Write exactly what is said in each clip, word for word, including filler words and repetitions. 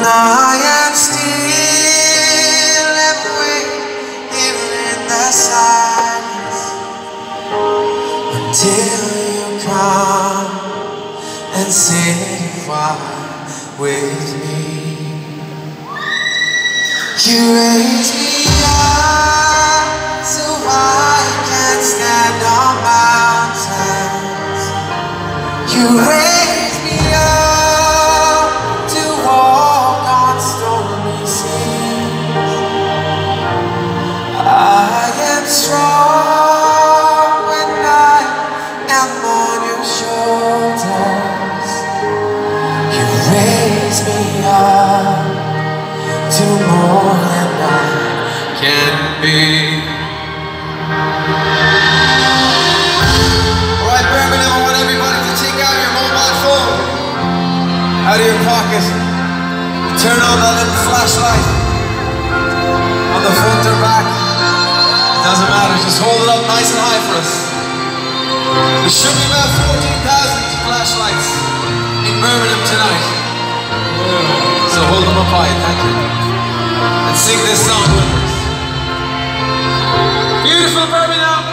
I am still and wait here in the silence until you come and sit with me. You raise me up so I can stand on mountains. You raise me up to walk on stormy seas. I am strong when I am on your shoulders. You raise me up to more than I can be. Alright, Birmingham, I want everybody to take out your mobile phone out of your pocket. Turn on that little flashlight on the front or back. It doesn't matter, just hold it up nice and high for us. There should be about fourteen thousand flashlights in Birmingham tonight. So hold them up high, thank you. And sing this song with us. Beautiful Birmingham.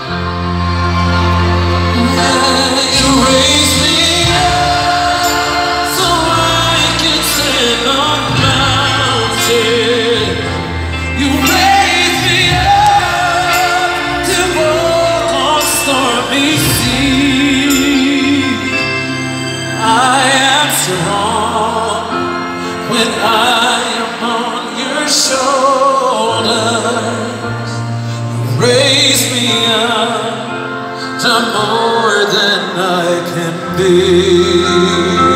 You raise me up so I can stand on mountains. You raise me up to walk on stormy seas. I am strong when I am on your shoulders. Raise me up to more than I can be.